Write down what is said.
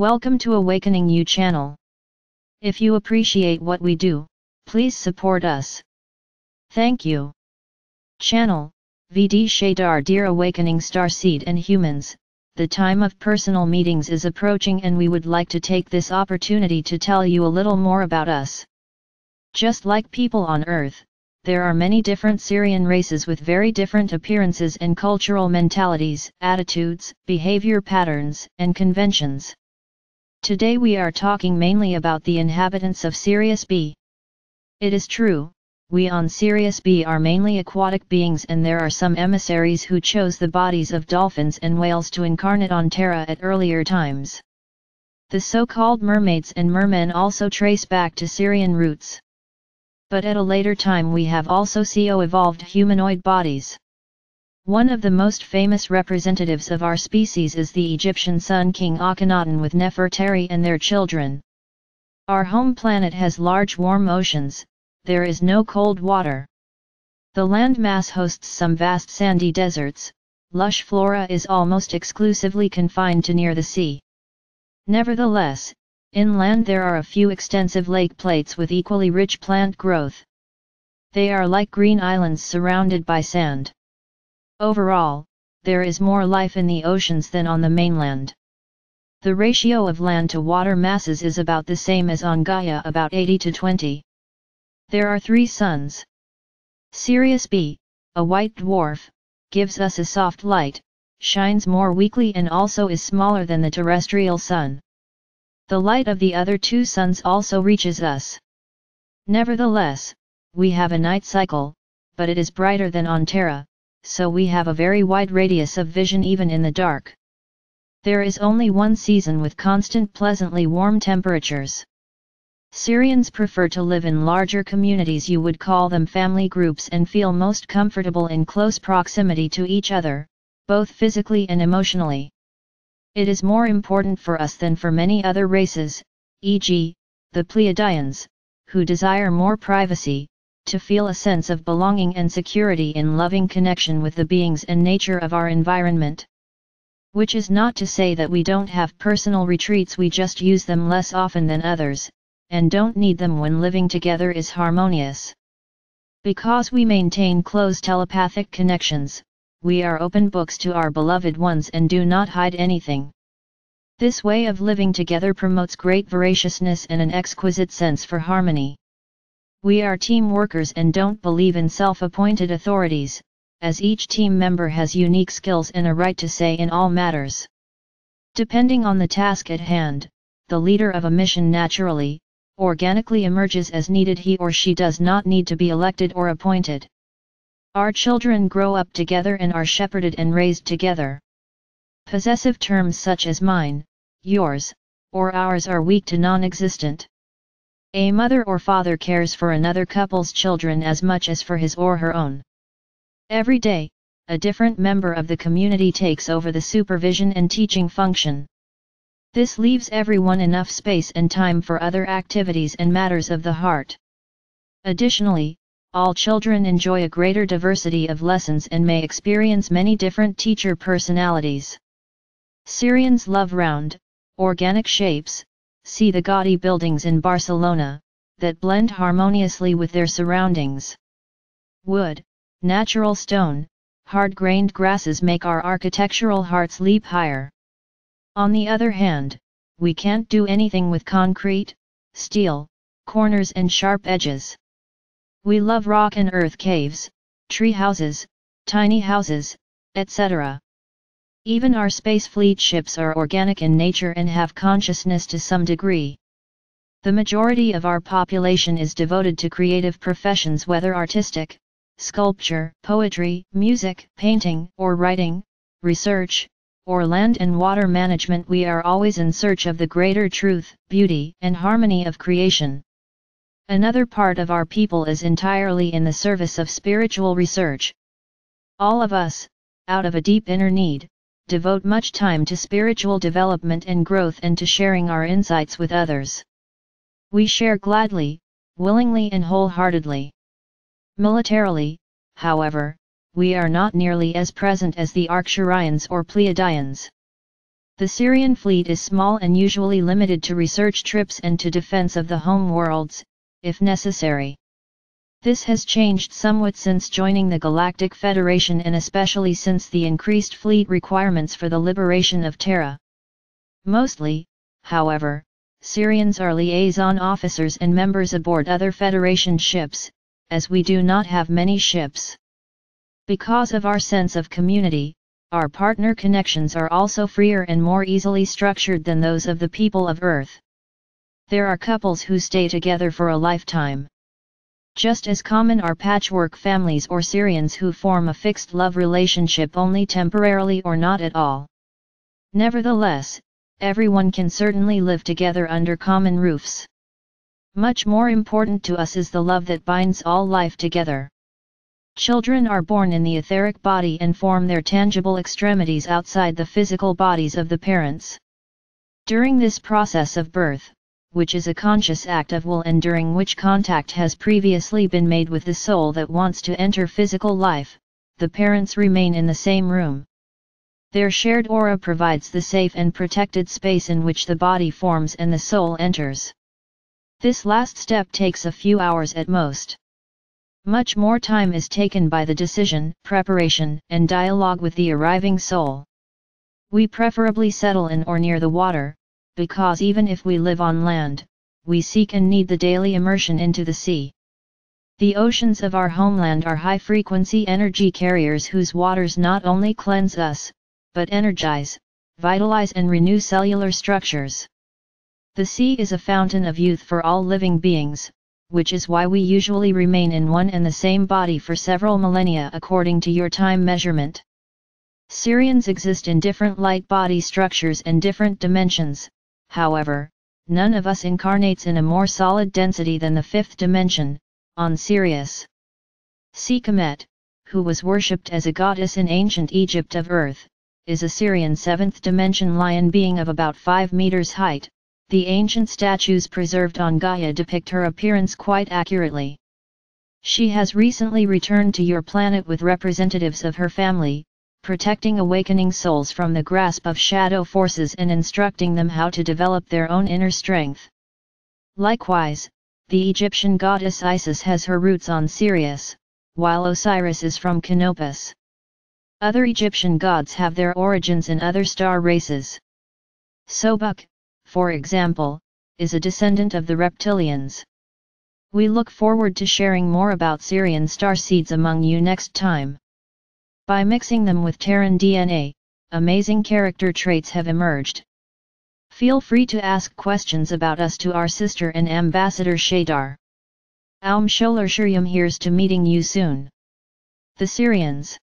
Welcome to Awakening You channel. If you appreciate what we do, please support us. Thank you. Channel, VD Shadar Dear Awakening Starseed and Humans, the time of personal meetings is approaching and we would like to take this opportunity to tell you a little more about us. Just like people on Earth, there are many different Sirian races with very different appearances and cultural mentalities, attitudes, behavior patterns, and conventions. Today we are talking mainly about the inhabitants of Sirius B. It is true, we on Sirius B are mainly aquatic beings and there are some emissaries who chose the bodies of dolphins and whales to incarnate on Terra at earlier times. The so-called mermaids and mermen also trace back to Sirian roots. But at a later time we have also evolved humanoid bodies. One of the most famous representatives of our species is the Egyptian sun king Akhenaten with Nefertari and their children. Our home planet has large warm oceans, there is no cold water. The land mass hosts some vast sandy deserts, lush flora is almost exclusively confined to near the sea. Nevertheless, inland there are a few extensive lake plates with equally rich plant growth. They are like green islands surrounded by sand. Overall, there is more life in the oceans than on the mainland. The ratio of land to water masses is about the same as on Gaia, about 80 to 20. There are 3 suns. Sirius B, a white dwarf, gives us a soft light, shines more weakly and also is smaller than the terrestrial sun. The light of the other 2 suns also reaches us. Nevertheless, we have a night cycle, but it is brighter than on Terra, so we have a very wide radius of vision even in the dark. There is only one season with constant pleasantly warm temperatures. Sirians prefer to live in larger communities, you would call them family groups, and feel most comfortable in close proximity to each other, both physically and emotionally. It is more important for us than for many other races, e.g., the Pleiadians, who desire more privacy, to feel a sense of belonging and security in loving connection with the beings and nature of our environment. Which is not to say that we don't have personal retreats, we just use them less often than others, and don't need them when living together is harmonious. Because we maintain close telepathic connections, we are open books to our beloved ones and do not hide anything. This way of living together promotes great voraciousness and an exquisite sense for harmony. We are team workers and don't believe in self-appointed authorities, as each team member has unique skills and a right to say in all matters. Depending on the task at hand, the leader of a mission naturally, organically emerges as needed. He or she does not need to be elected or appointed. Our children grow up together and are shepherded and raised together. Possessive terms such as mine, yours, or ours are weak to non-existent. A mother or father cares for another couple's children as much as for his or her own. Every day, a different member of the community takes over the supervision and teaching function. This leaves everyone enough space and time for other activities and matters of the heart. Additionally, all children enjoy a greater diversity of lessons and may experience many different teacher personalities. Sirians love round, organic shapes. See the gaudy buildings in Barcelona, that blend harmoniously with their surroundings. Wood, natural stone, hard-grained grasses make our architectural hearts leap higher. On the other hand, we can't do anything with concrete, steel, corners and sharp edges. We love rock and earth caves, tree houses, tiny houses, etc. Even our space fleet ships are organic in nature and have consciousness to some degree. The majority of our population is devoted to creative professions, whether artistic, sculpture, poetry, music, painting, or writing, research, or land and water management. We are always in search of the greater truth, beauty, and harmony of creation. Another part of our people is entirely in the service of spiritual research. All of us, out of a deep inner need, devote much time to spiritual development and growth and to sharing our insights with others. We share gladly, willingly and wholeheartedly. Militarily, however, we are not nearly as present as the Arcturians or Pleiadians. The Syrian fleet is small and usually limited to research trips and to defense of the home worlds, if necessary. This has changed somewhat since joining the Galactic Federation and especially since the increased fleet requirements for the liberation of Terra. Mostly, however, Syrians are liaison officers and members aboard other Federation ships, as we do not have many ships. Because of our sense of community, our partner connections are also freer and more easily structured than those of the people of Earth. There are couples who stay together for a lifetime. Just as common are patchwork families or Syrians who form a fixed love relationship only temporarily or not at all. Nevertheless, everyone can certainly live together under common roofs. Much more important to us is the love that binds all life together. Children are born in the etheric body and form their tangible extremities outside the physical bodies of the parents. During this process of birth, which is a conscious act of will and during which contact has previously been made with the soul that wants to enter physical life, the parents remain in the same room. Their shared aura provides the safe and protected space in which the body forms and the soul enters. This last step takes a few hours at most. Much more time is taken by the decision, preparation, and dialogue with the arriving soul. We preferably settle in or near the water, because even if we live on land, we seek and need the daily immersion into the sea. The oceans of our homeland are high-frequency energy carriers whose waters not only cleanse us, but energize, vitalize and renew cellular structures. The sea is a fountain of youth for all living beings, which is why we usually remain in one and the same body for several millennia according to your time measurement. Syrians exist in different light body structures and different dimensions, however, none of us incarnates in a more solid density than the fifth dimension, on Sirius. Sekhmet, who was worshipped as a goddess in ancient Egypt of Earth, is a Syrian seventh dimension lion being of about 5 meters height. The ancient statues preserved on Gaia depict her appearance quite accurately. She has recently returned to your planet with representatives of her family, protecting awakening souls from the grasp of shadow forces and instructing them how to develop their own inner strength. Likewise, the Egyptian goddess Isis has her roots on Sirius, while Osiris is from Canopus. Other Egyptian gods have their origins in other star races. Sobuk, for example, is a descendant of the reptilians. We look forward to sharing more about Syrian starseeds among you next time. By mixing them with Terran DNA, amazing character traits have emerged. Feel free to ask questions about us to our sister and Ambassador Shadar. Aum Sholar Shiryam, here's to meeting you soon. The Syrians.